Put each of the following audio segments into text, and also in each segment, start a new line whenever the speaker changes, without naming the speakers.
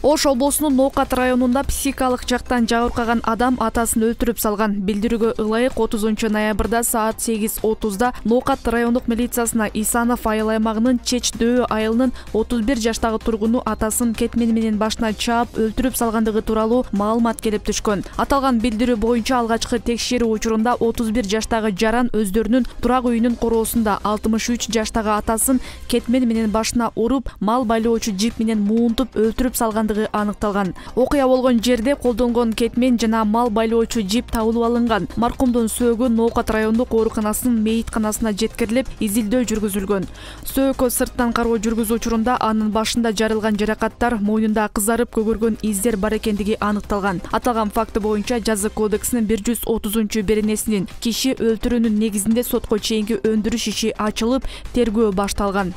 Ош облусунун Ноокат районунда психикалык жактан жабыркаган адам атасын өлтүрүп салган. Билдирүүгө ылайык 30 ноябрда саат 8:30 Ноокат райондук милициясына Исанов айыл аймагынын Чеч-Дөө айылынын 31 жаштагы тургуну атасын кетмен менен башына чаап өлтүрүп салгандыгы тууралуу маалымат келип түшкөн. Аталган билдирүү боюнча алгачкы текшерүү учурунда 31 жаштагы жаран өздөрүнүн турак үйүнүн короосунда 63 жаштагы атасын кетмен менен башына уруп, мал байлоочу жип менен муунтуп өлтүрүп салгандыгы аныкталган. Окуя болгон жерде колдонгон кетмен жана мал байлоочу жип табылып алынган. Маркумдун сөөгү Ноокат райондук ооруканасынын мейитканасына жеткирилип, изилдөө жүргүзүлгөн. Сөөгкө сырттан кароо жүргүзүү учурунда анын башында жарылган жаракаттар, мойнунда кызарып көгөргөн издер бар экендиги аныкталган. Аталган факты боюнча Жаза кодексинин 130-беренесинин киши өлтүрүүнүн негизинде сотко чейинки өндүрүш иши ачылып, тергөө башталган.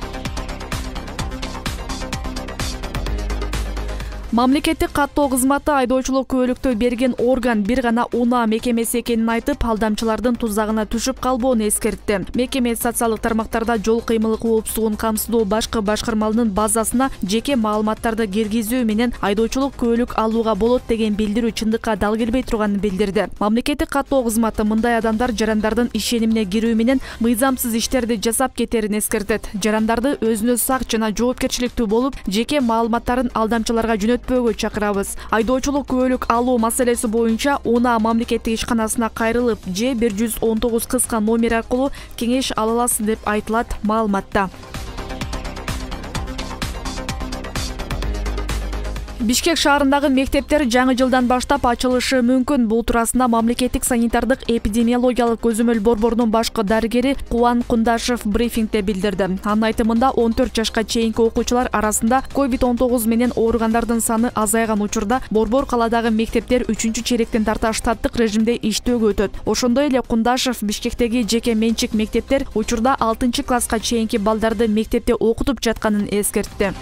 Мамлекеттик каттоо кызматы айдоочулук күбөлүктү берген орган бир гана унаа мекемеси экенин айтып, алдамчылардын тузагына түшүп калбоону эскертти. Мекеме социалдык тармактарда жол кыймылы коопсуздугун камсыздоо башкы башкармалынын базасына жеке маалыматтарды киргизүү менен айдоочулук күбөлүк алууга болот деген билдирүү чындыкка дал келбей турганын билдирди. Мамлекеттик каттоо кызматы мындай адамдар жарандардын ишенимине кирүү менен мыйзамсыз иштерди жасап кетерин эскертет. Жарандарды өзүнө сак жана жоопкерчиликтүү болуп, жеке маалыматтарын алдамчыларга жөнөтпөөгө чакырабыз. Айдоочулук күбөлүк алуу маселеси боюнча унаа мамлекеттик ишканасына кайрылып, же 119 кыска номер аркылуу кеңеш ала аласыз деп айтылат маалыматта. Бишкек шаарындагы мектептер жаңы жылдан баштап ачылышы мүмкүн. Бул туурасында мамлекеттик санитардык эпидемиологиялык көзөмөл борборунун башкы дарыгери Кубан Кундашев брифингде билдирди. Анын айтымында 14 жашка чейинки окуучулар арасында COVID-19 менен ооругандардын саны азайган учурда борбор каладагы мектептер 3-чейректен тарта штаттык режимде иштөөгө өтөт. Ошондой эле Кундашев Бишкектеги жеке менчик мектептер учурда 6-класска чейинки балдарды мектепте окутуп жатканын эскертти.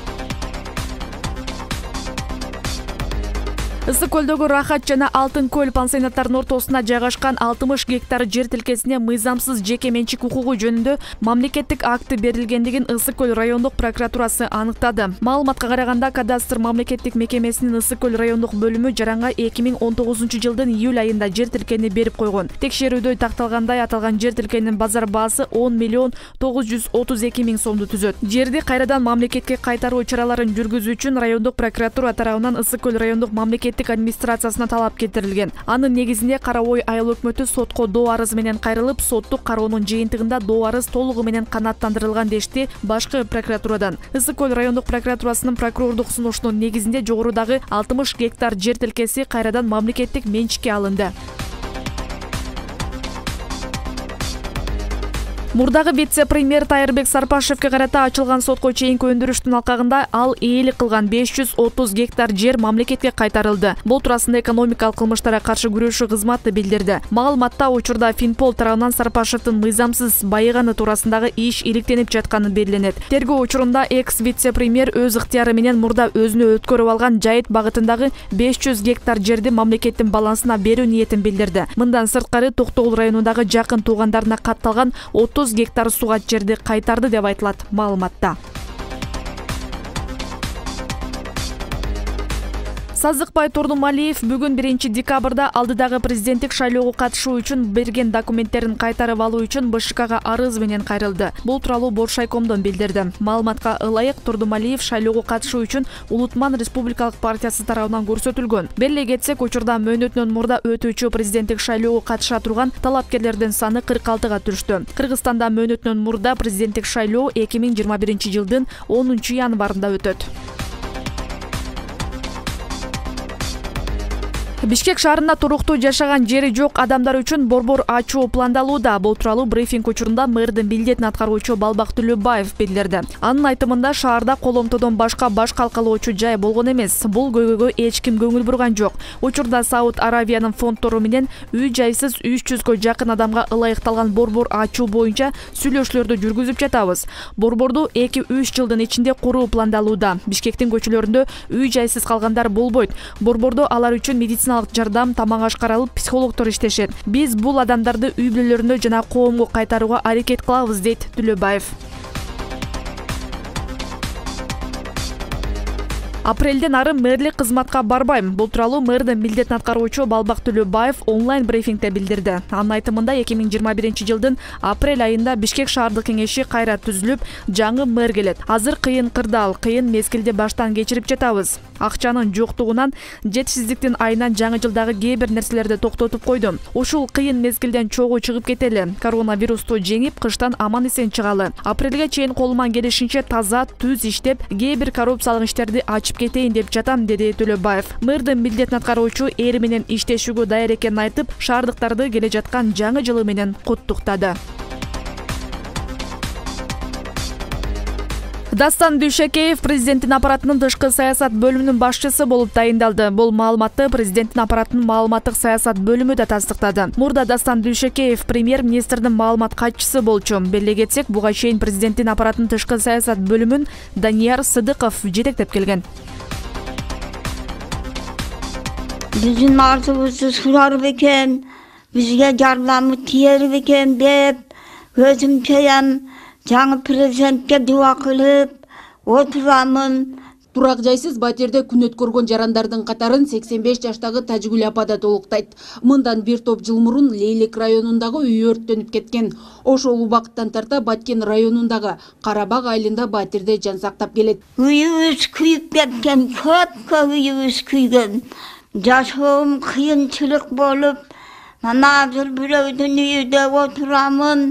Ысык көлдөгү Рахат жана Алтын көл пансионаттарынын ортосуна жайгашкан 60 гектар жер тилкесине мыйзамсыз жеке менчик укугу жөнүндө мамлекеттик акты берилгендигин Ысык көл райондук прокуратурасы аныктады. Маалыматка караганда, кадастр мамлекеттик мекемесинин Ысык көл райондук бөлүмү жаранга 2019 жылдын июль айында жер тилкени берип койгон. Текшерүүдө такталгандай, аталган жер тилкенин базар баасы 10 932 000 сомду түзөт. Жерди кайрадан мамлекетке кайтаруу чараларын жүргүзүү үчүн райондук прокуратура тарабынан Ысык көл райондук мамлекеттик администрациясына талап кетирилген. Анын негизинде Карабой айыл өкмөтү сотко доо арыз менен кайрылып, соттук кароонун жыйынтыгында доо арыз толугу менен канааттандырылган дешти башкы прокуратурадан. Ысык көл райондук прокуратурасынын прокурордук сунушунун негизинде жогорудагы 60 гектар жер тилкеси кайрадан мамлекеттик менчикке алынды. Мурдагы вице-премьер Тайырбек Сарпашевке карата ачылган сотко чейинки өндүрүштүн алкагында ал ээлик кылган 530 гектар жер мамлекетке кайтарылды. Бул туурасында экономикалык кылмыштарга каршы күрөшүү кызматы билдирди. Маалыматта учурда Финпол тарабынан Сарпашевдин мыйзамсыз байыганы туурасындагы иш иликтенип жатканы белгиленет. Тергөө учурунда экс-вице-премьер өз ыктыяры менен мурда өзүнө өткөрүп алган жайыт багытындагы 500 гектар жерди мамлекеттин балансына берүү ниетин билдирди. Мындан сырткары Токтогул районундагы жакын туугандарына катталган 30 гектар суга жерди кайтарды деп айтылат маалыматта. Сазыкбай Турдумалиев бүгүн 1 декабрда алдыдагы президенттик шайлоого катышуу үчүн берген документтерин кайтарып алуу үчүн БШКга арыз менен кайрылды. Бул тууралуу Боршайкомдон билдирди. Маалыматка ылайык Турдумалиев шайлоого катышуу үчүн Улутман Республикалык партиясы тарабынан көрсөтүлгөн. Беле кетсек, учурда мөөнөтүнөн мурда өтүүчү президенттик шайлоого катыша турган талапкерлердин саны 46га түштү. Кыргызстанда мөөнөтүнөн мурда президенттик шайлоо 2021 жылдын 10 январында өтөт. Бишкек шаарында туруктуу жашаган жери жок адамдар үчүн борбор ачуу пландалууда. Бул тууралуу брифинг учурунда мэрдин милдетин аткаруучу Балбак Төлөбаев билдирди. Анын айтымында, шаарда коломтодон башка баш калкалоочу жай болгон эмес. Бул көйгөйгө эч ким көңүл бурган жок. Учурда Сауд Аравиянын фондтору менен үй жайсыз 300гө жакын адамга ылайыкталган борбор ачуу боюнча сүйлөшүүлөрдү жүргүзүп жатабыз. Борборду 2-3 жылдын ичинде куруу пландалууда. Бишкектин көчөлөрүндө үй жайсыз калгандар болбойт. Борбордо алар үчүн медицина жардам, тамак ашкаралып, психологдор иштешет. Биз бул адамдарды үй бүлөлөрүнө жана коомго кайтарууга аракет кылабыз, дейт Төлөбаев. Апрелден ары мэрлик кызматка барбайм. Бул тууралуу мэрдин милдетин аткаруучу Балбак Төлөбаев онлайн брифингде билдирди. Анын айтымында 2021-жылдын апрель айында Бишкек шаардык кеңеши кайра түзүлүп, жаңы мэр келет. Азыр кыйын кырдаал, кыйын мезгилди баштан кечирип жатабыз. Акчанын жоктугунан, жетишсиздиктин айынан жаңы жылдагы кээ бир нерселерди токтотуп койдум. Ушул кыйын мезгилден чогуу чыгып кетели. Коронавирусту жеңип, кыштан аман эсен чыгалы. Апрелге чейин колуман келишинче таза, түз иштеп, кээ бир коррупциялык иштерди ачып кетейин деп жатам, деди Төлөбаев. Мэрдин милдетин аткаруучу эри менен иштешүүгө даяр экенин айтып, шаардыктарды келе жаткан жаңы жылы менен куттуктады. Дастан Дүйшөкеев президенттин аппаратынын тышкы саясат бөлүмүнүн башчысы болуп тайындалды. Бул маалыматты президенттин аппаратынын маалыматтык саясат бөлүмү да тастыктады. Мурда Дастан Дүйшөкеев премьер-министрдин маалымат катчысы болчу. Беле кетсек, буга чейин президенттин аппаратынын тышкы саясат бөлүмүн Данияр Сыдыков жетектеп келген.
Bizim arzumuzu surar beken, bizge yardımı tiyer beken dep, özümçeyem жаңы президентке дуа кылып отурамын.
Турак жайсыз батирде күн өткөргөн жарандардын катарын 85 жаштагы Тажигүл апа да толуктайт. Мындан бир топ жыл мурун Лейлек районундагы үй өрттөнүп кеткен. Ошол убакыттан тарта Баткен районундагы Карабак айылында батирде жан сактап келет.
Үйүбүз күйүп кеткен, көп үйүбүз күйгөн. Жашоом кыйынчылык болуп, мына азыр бирөөдүн үйүдө отурамын.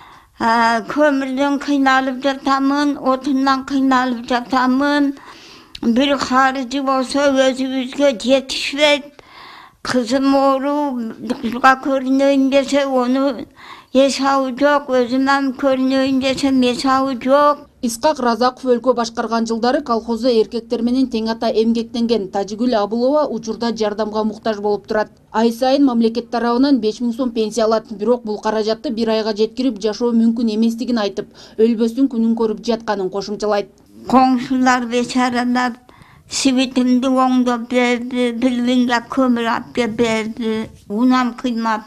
Kömürden kıynalıp jatamın, otundan kıynalıp jatamın. Bir harici olsa özümüzge yetişmeyip, kızım oğlu görüneyim dese onu yaşağı yok, özümden görüneyim desem yaşağı yok.
Исқақ Разаков өлкө башкарган жылдары колхозу эркектер менен тең ата эмгектенген Тажигүл Абулова учурда жардамга муктаж болуп турат. Ай сайын мамлекет тарабынан 5000 сом пенсия алат. Бирок бул каражатты бир айга жеткирип жашоо мүмкүн эместигин айтып, өлбөстүн күнүн көрүп жатканын кошумчалайт.
Komşular beşaralar sivitimdi oңdoп berdi, bilginge kömür ap berdi. Unam kıymap,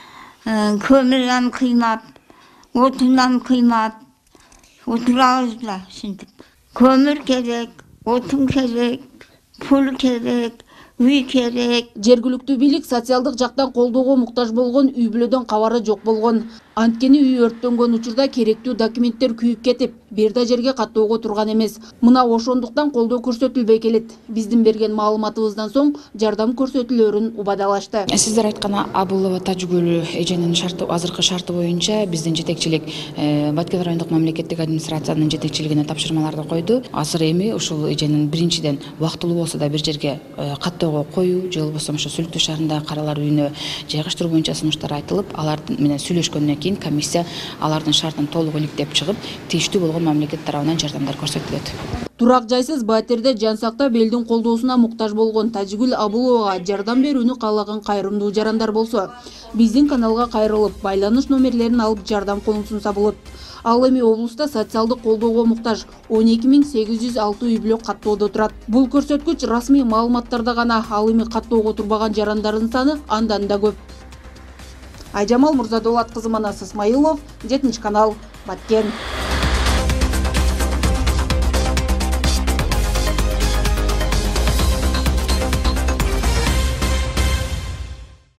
kömürem kıymap, otunam kıymap. Oturağızla şimdi. Kömür gerek, otun gerek, pul gerek, uy gerek.
Жергиликтүү бийлик социалдык жактан колдоого муктаж болгон үй бүлөдөн кабары жок болгон. Анткени үй өрттөнгөн учурда керектүү документтер күйүп кетип, бир да жерге каттоого турган эмес. Мына ошондуктан колдоо көрсөтүлбөй келет. Биздин берген маалыматыбыздан соң жардам көрсөтүлөрүн убадалашты.
Сиздер айткан Абулова Тажигүл эженин азыркы шарты боюнча биздин жетекчилик Баткен райондук мамлекеттик администрациянын жетекчилигине тапшырмаларды койду. Азыр эми ушул эженин биринчиден убактылуу болсо да бир жерге каттоого коюу, же болбосо ошо Сүлүктүү шаарындагы каралар үйүнө жайгаштыруу боюнча сунуштар айтылып, алардын менен сүйлөшкөндөн кийин комиссия алардын шартын толук иликтеп чыгып, тийиштүү болгон мамлекет тарабынан жардамдар көрсөтүлөт.
Турак жайсыз батирде жан сактап элдин колдоосуна муктаж болгон Тажигүл Абуловага жардам берүүнү каалаган кайрымдуу жарандар болсо, биздин каналга кайрылып, байланыш номерлерин алып жардам колун болот. Ал эми облуста социалдык колдоого муктаж 12806 үй бүлө каттоодо турат. Бул көрсөткүч расмий маалыматтарда гана, ал эми каттоого турбаган жарандардын саны андан да көп. Айжамал Мурзадолат кызы Манас Исмаилов, 7 канал, Баткен.